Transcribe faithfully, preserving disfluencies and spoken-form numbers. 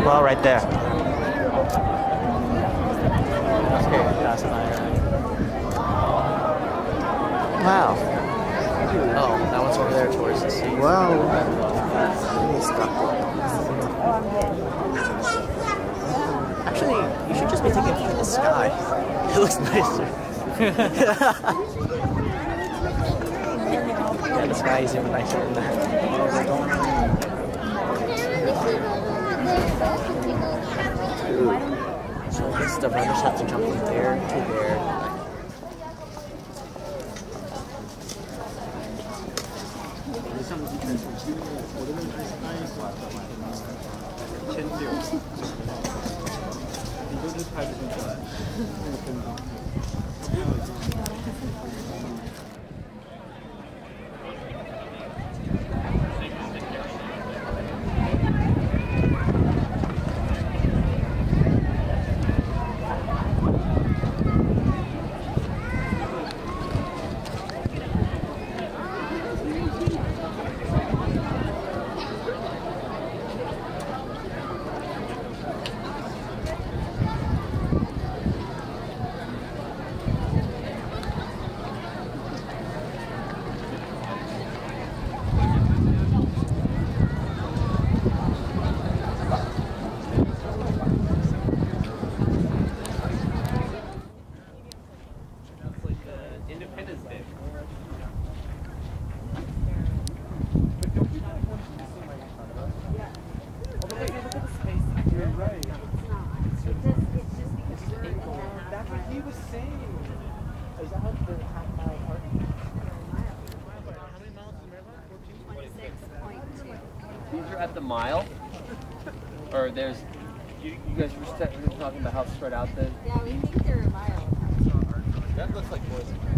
Well, right there. Okay, that's fine. Wow. Oh, that one's over there towards the sea. Wow. Actually, you should just be taking a view of the sky. It looks nicer. Yeah, the sky is even nicer than that. So this is the runners have to jump from there to there. These are at the mile, or there's, you, you guys were talking about how spread out the... Yeah, we think they're a mile. That looks like boys.